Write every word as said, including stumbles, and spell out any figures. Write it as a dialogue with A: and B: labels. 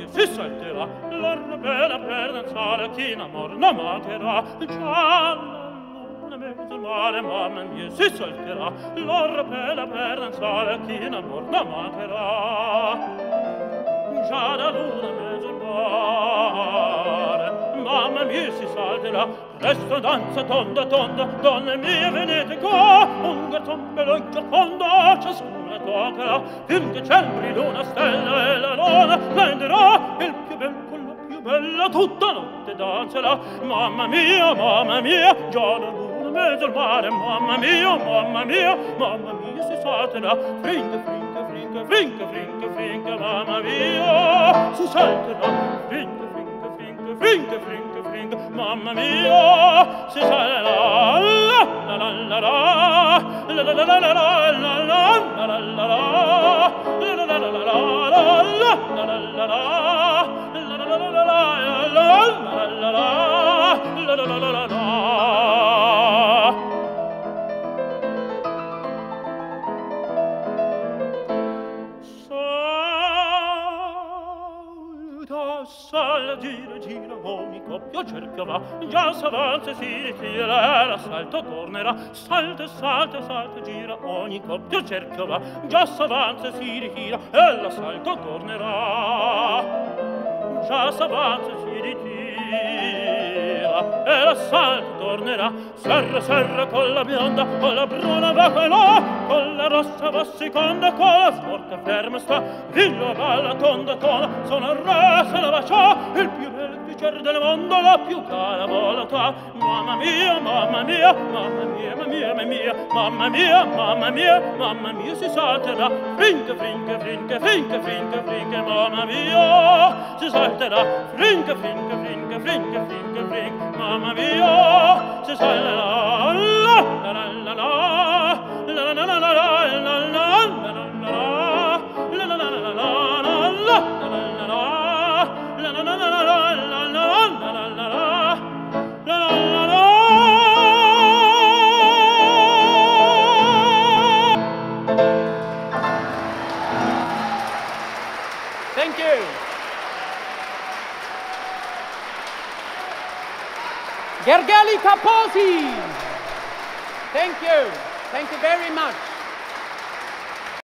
A: mia si salterà, l'orra bella per danzare, chi in amor non materà, già la mezzo mare, mamma mia si salterà, l'orra bella per danzare, chi in amor non materà, già la luna mezzo mare, mamma mia si salterà, presto danza tonda tonda, donne mie venite qua, un garzon bello in fondo, ciascuna toccherà, finché celebri l'una stella e la luna prenderà, il più bel con la più bella tutta notte danzerà, mamma mia, mamma mia, già la luna mezzo al mare, mamma mia, mamma mia, mamma mia si salterà, frinca, frinca, frinca, frinca, frinca, frinca, mamma mia, si salterà, frinca, frinca, frinca, frinca, frinca, frinca, mamma mia, si salterà, la la la la la, la la la la la la, la la la la la, la la la la la, la la la la la, la la la la la, la la la la. Salta, gira, gira, ogni coppia cerca va, già s'avanza e si ritira, l'assalto tornerà, salta, salta, salta, gira, ogni coppia cerca va, già s'avanza e si ritira, e l'assalto tornerà, già s'avanza e si ritira, e l'assalto tornerà, serra, serra, con la bionda, con la bruna va qua e là, con la rossa va seconda, con la sporca ferma sta, villa balla, tonda, tonda, sono il re, se la baciò, il più bel piacere del mondo, la più cara volontà, mamma mia, mamma mia, mamma mia, mamma mia, mamma mia, mamma mia, mamma mia, mamma mia, si salterà, frinca, frinca, frinca, frinca, frinca, frinca, mamma mia, si salterà, frinca, frinca, frinca, frinca, frinca, frinca, mamma mia, si salterà, la la la la la, la la la la la, la la la la
B: Thank you. Gergely Kaposi. Thank you. Thank you very much.